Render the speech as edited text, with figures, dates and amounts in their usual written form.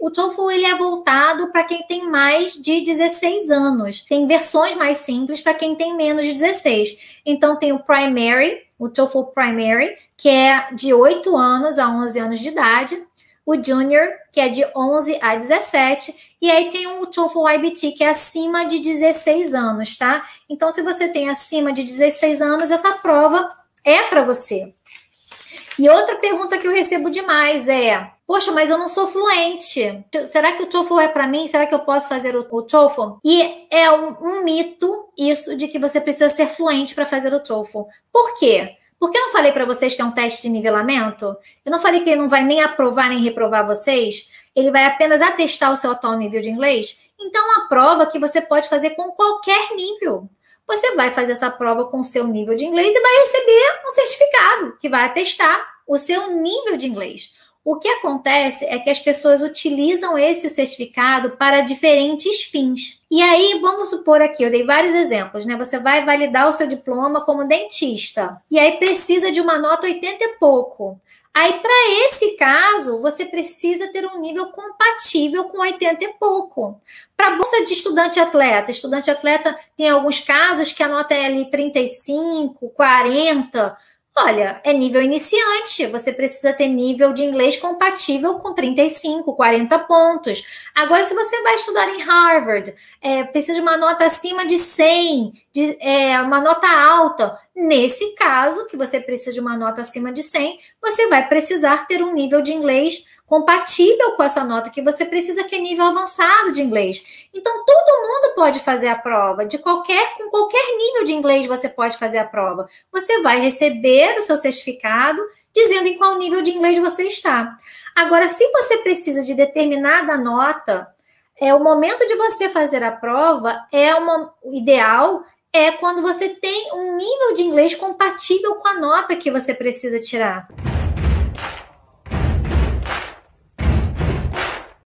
o TOEFL ele é voltado para quem tem mais de 16 anos. Tem versões mais simples para quem tem menos de 16. Então, tem o Primary, o TOEFL Primary, que é de 8 anos a 11 anos de idade. O Junior, que é de 11 a 17. E aí tem o TOEFL IBT, que é acima de 16 anos, tá? Então, se você tem acima de 16 anos, essa prova é para você. E outra pergunta que eu recebo demais é: poxa, mas eu não sou fluente. Será que o TOEFL é para mim? Será que eu posso fazer o TOEFL? E é um mito isso de que você precisa ser fluente para fazer o TOEFL. Por quê? Porque eu não falei para vocês que é um teste de nivelamento? Eu não falei que ele não vai nem aprovar nem reprovar vocês? Ele vai apenas atestar o seu atual nível de inglês? Então, é uma prova que você pode fazer com qualquer nível. Você vai fazer essa prova com o seu nível de inglês e vai receber um certificado que vai atestar o seu nível de inglês. O que acontece é que as pessoas utilizam esse certificado para diferentes fins. E aí, vamos supor aqui, eu dei vários exemplos, né? Você vai validar o seu diploma como dentista. E aí precisa de uma nota 80 e pouco. Aí, para esse caso, você precisa ter um nível compatível com 80 e pouco. Para a bolsa de estudante atleta tem alguns casos que a nota é ali 35, 40. Olha, é nível iniciante, você precisa ter nível de inglês compatível com 35, 40 pontos. Agora, se você vai estudar em Harvard, precisa de uma nota acima de 100, uma nota alta. Nesse caso, que você precisa de uma nota acima de 100, você vai precisar ter um nível de inglês compatível com essa nota que você precisa, que é nível avançado de inglês. Então, todo mundo pode fazer a prova, com qualquer nível de inglês você pode fazer a prova. Você vai receber o seu certificado dizendo em qual nível de inglês você está. Agora, se você precisa de determinada nota, o momento de você fazer a prova o ideal é quando você tem um nível de inglês compatível com a nota que você precisa tirar.